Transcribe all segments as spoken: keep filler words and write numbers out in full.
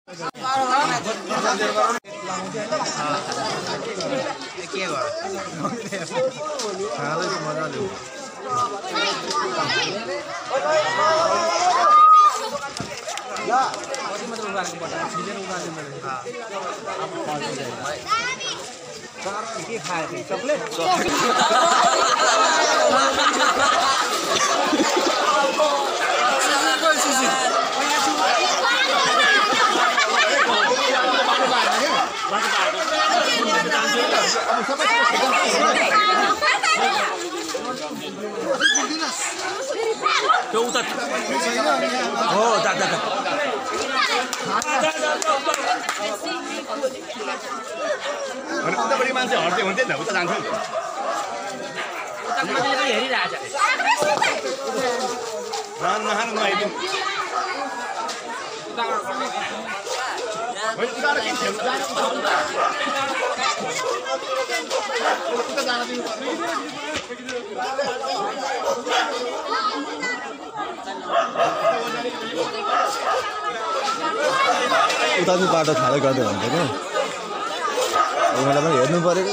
के खाए थे चॉकलेट उता हो जा जा जा अनि उतापट्टि मान्छे हट्दै हुन्थ्यो नि उता जान्छ नि उता मान्छेले पनि हेरिरहेछ रान नहान नआइदिनु होइन उता के खेल्नु उता जान दिनु पर्ने उता चाहिँ बाटो खाँदै गर्दै हुन्छ क्या मलाई पनि हेर्नु परेको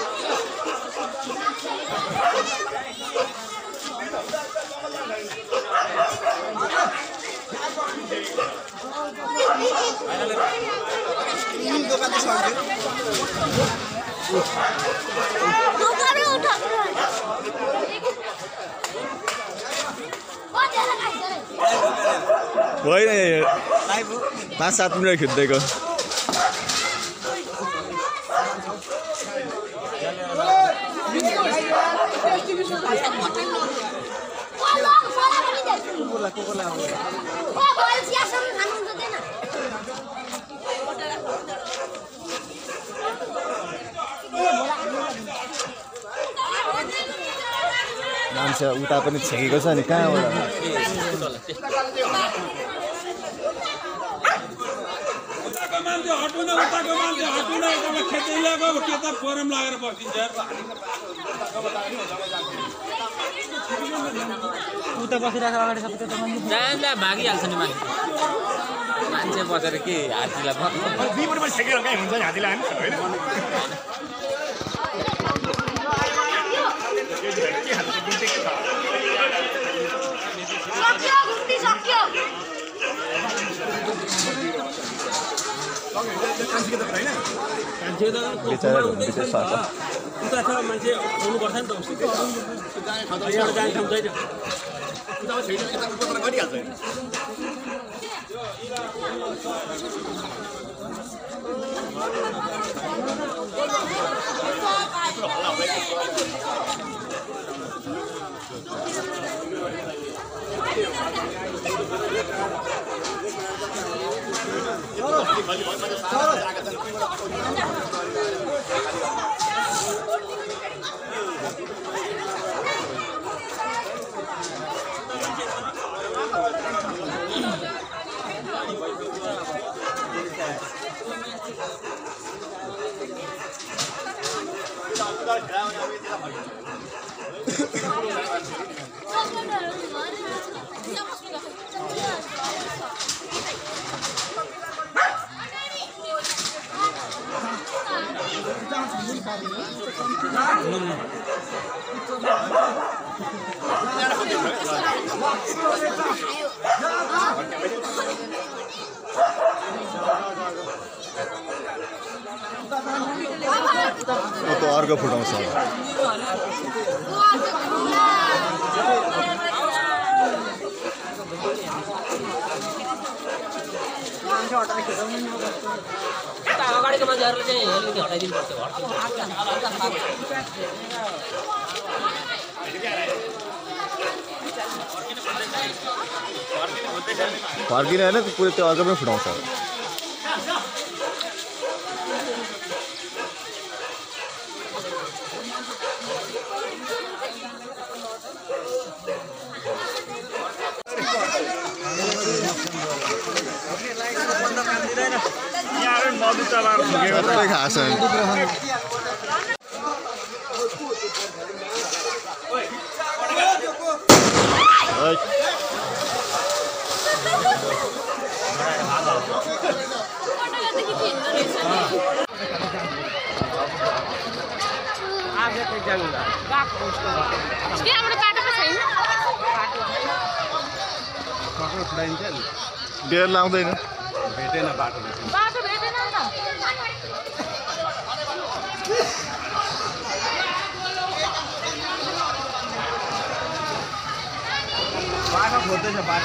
होइन पाँच सात मिनट खिच्दैको मान्छे उता पनि छेकेको छ नि कहाँबाट मान्छे हटुन उताको मान्छे हटुन उतामा खेतै ल्याएको के त फोरम लागेर बसिन्छ उता बसिरहेको अगाडि सबै त जान्दा भागिहाल्छ नि मान्छे मान्छे बसेर के हात्तीलाई दुईपट्टि पनि छेकेर कहीँ हुन्छ नि हात्तीलाई होइन के हाल्छ गुन्टे के छ उता छ मान्छे आउनुपर्छ नि त उसको जाने ठाउँ छैन उता छैन यता उपबाट गरिहाल्छ त अर्को फुटाउँछ अगाडिको मान्छेहरूले चाहिँ हेल्मेट हटाइदिनु पर्छ फर्किने होइन पुरै त्यो अर्कोमै फुटाउँछ सबै खास डेढ लाउँदैन भेटेन बाटो बाटो भेटेन नि त बाटो खोज्दैछ बाटो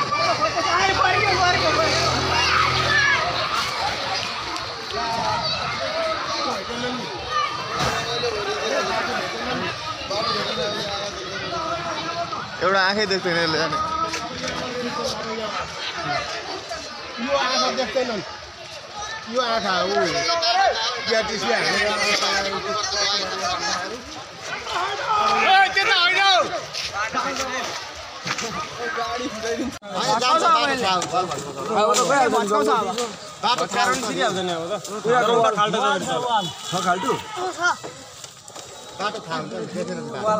एउटा आँखै देख्दैन यसले जाने यो आँखा देख्दैनन् यो आँखा हो क्याटिसी हानेर त्यता होइन बाटो कारण सिकिहाल्दैन अब त खाल्टो बाटो थाहा हुन्छ देखेर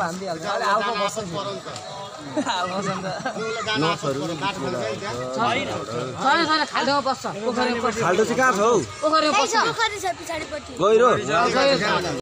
खाल्टोमा बस्छ पोखरीमा खाल्टो चाहिँ कहाँ छ हौ पोखरीमा बस्छ पोखरी छ पछाडिपट्टि गहिरो